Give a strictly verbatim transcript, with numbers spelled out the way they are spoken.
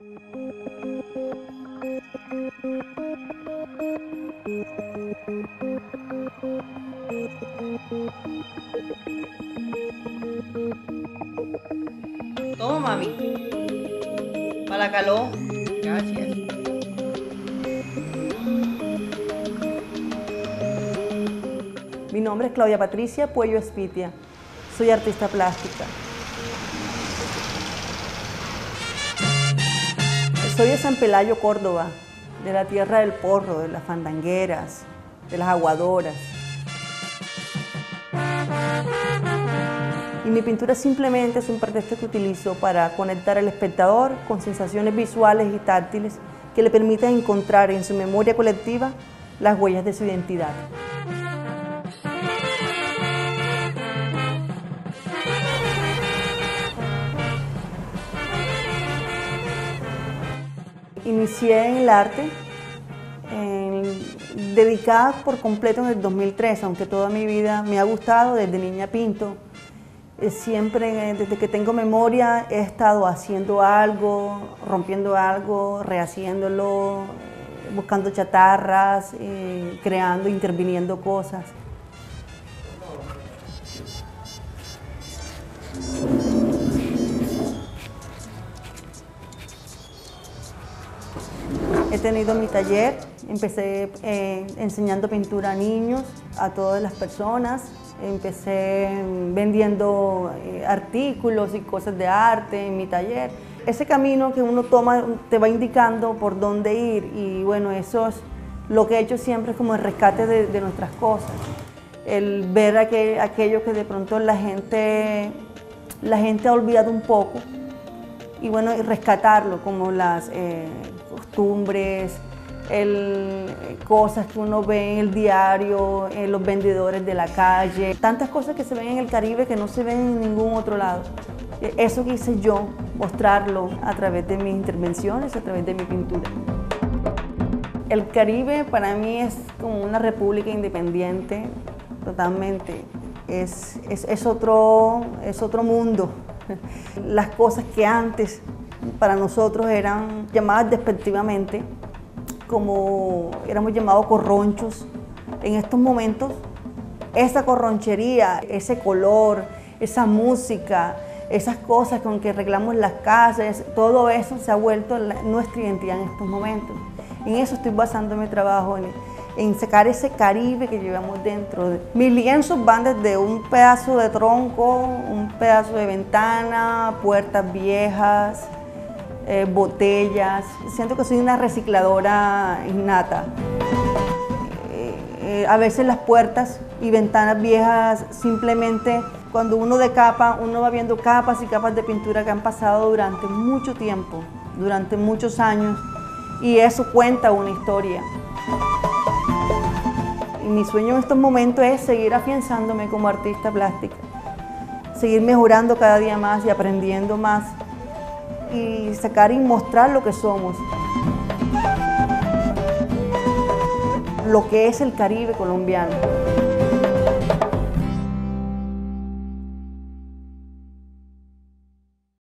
Toma, mami. Para la calor. Gracias. Mi nombre es Claudia Patricia Puello Espitia. Soy artista plástica. Soy de San Pelayo, Córdoba, de la tierra del porro, de las fandangueras, de las aguadoras. Y mi pintura simplemente es un pretexto que utilizo para conectar al espectador con sensaciones visuales y táctiles que le permitan encontrar en su memoria colectiva las huellas de su identidad. Inicié en el arte, en, dedicada por completo en el dos mil tres, aunque toda mi vida me ha gustado, desde niña pinto. Siempre, desde que tengo memoria, he estado haciendo algo, rompiendo algo, rehaciéndolo, buscando chatarras, eh, creando, interviniendo cosas. He tenido mi taller, empecé eh, enseñando pintura a niños, a todas las personas. Empecé vendiendo eh, artículos y cosas de arte en mi taller. Ese camino que uno toma te va indicando por dónde ir y bueno, eso es lo que he hecho siempre, es como el rescate de, de nuestras cosas. El ver aquel, aquello que de pronto la gente, la gente ha olvidado un poco y bueno, y rescatarlo, como las eh, costumbres, El, cosas que uno ve en el diario, en los vendedores de la calle, tantas cosas que se ven en el Caribe que no se ven en ningún otro lado. Eso quise yo mostrarlo a través de mis intervenciones, a través de mi pintura. El Caribe para mí es como una república independiente, totalmente. Es, es, es, otro, es otro mundo. Las cosas que antes para nosotros eran llamadas despectivamente, como éramos llamados corronchos, en estos momentos esa corronchería, ese color, esa música, esas cosas con que arreglamos las casas, todo eso se ha vuelto la, nuestra identidad en estos momentos. En eso estoy basando mi trabajo, en, en sacar ese Caribe que llevamos dentro. Mis lienzos van desde un pedazo de tronco, un pedazo de ventana, puertas viejas, Eh, botellas. Siento que soy una recicladora innata. Eh, eh, a veces las puertas y ventanas viejas, simplemente cuando uno decapa, uno va viendo capas y capas de pintura que han pasado durante mucho tiempo, durante muchos años, y eso cuenta una historia. Y mi sueño en estos momentos es seguir afianzándome como artista plástica, seguir mejorando cada día más y aprendiendo más, y sacar y mostrar lo que somos, lo que es el Caribe colombiano.